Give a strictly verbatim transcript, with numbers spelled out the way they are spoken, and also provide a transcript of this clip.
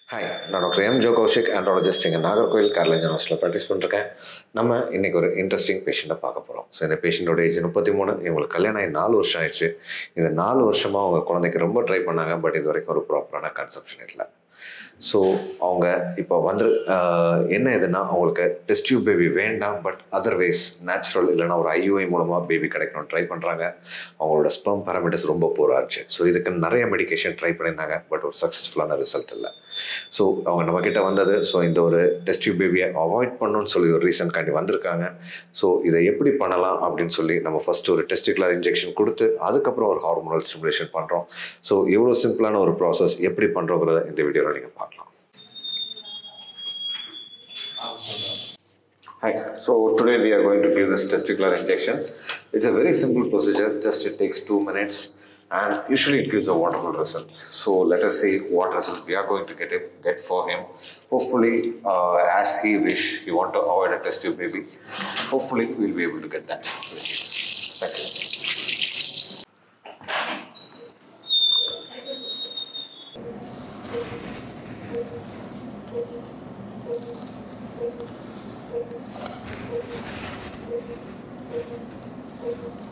Hi, நான் doctor M Jo Kaushik andrologist இங்கே நாகர்கோவில் கேரளா யூனிவர்சிட்டியில் ப்ராக்டிஸ் பண்ணிருக்கேன். நம்ம இன்றைக்கி ஒரு இன்ட்ரெஸ்டிங் பேஷண்ட்டை பார்க்க போகிறோம். ஸோ இந்த பேஷண்ட்டோட ஏஜ் முப்பத்தி மூணு, இவங்களுக்கு கல்யாணம் ஆகி நாலு வருஷம் ஆயிடுச்சு. இந்த நாலு வருஷமாக அவங்க குழந்தைக்கு ரொம்ப ட்ரை பண்ணாங்க, பட் இது வரைக்கும் ஒரு ப்ராப்பரான கன்செப்ஷன் இல்லை. ஸோ அவங்க இப்போ வந்து என்ன எதுனா அவங்களுக்கு டெஸ்ட் டியூப் பேபி வேண்டாம், பட் அதர்வைஸ் நேச்சுரல் இல்லைனா ஒரு ஐயூஐ மூலமாக பேபி கிடைக்கணும்னு ட்ரை பண்ணுறாங்க. அவங்களோட ஸ்பெர்ம் பேராமீட்டர்ஸ் ரொம்ப போராக இருந்துச்சு. ஸோ இதுக்கு நிறைய மெடிக்கேஷன் ட்ரை பண்ணியிருந்தாங்க, பட் ஒரு சக்ஸஸ்ஃபுல்லான ரிசல்ட் இல்லை. ஸோ அவங்க நம்மக்கிட்ட வந்தது, ஸோ இந்த ஒரு டெஸ்ட் டியூப் பேபியை அவாய்ட் பண்ணணும்னு சொல்லி ஒரு ரீசன் காண்டி வந்திருக்காங்க. ஸோ இதை எப்படி பண்ணலாம் அப்படின்னு சொல்லி நம்ம ஃபஸ்ட்டு ஒரு டெஸ்டிகுலர் இன்ஜெக்ஷன் கொடுத்து அதுக்கப்புறம் ஒரு ஹார்மோனல் ஸ்டிமுலேஷன் பண்ணுறோம். ஸோ எவ்வளோ சிம்பிளான ஒரு ப்ராசஸ் எப்படி பண்ணுறோங்கிறத இந்த வீடியோவில் நீங்கள் பார்க்கலாம். Hi, so today we are going to give this testicular injection. It's a very simple procedure, just it takes two minutes and usually it gives a wonderful result. So let us see what result we are going to get, him, get for him. Hopefully, uh, as he wish, he want to avoid a test tube baby. Hopefully, we'll be able to get that. Thank you. Thank you.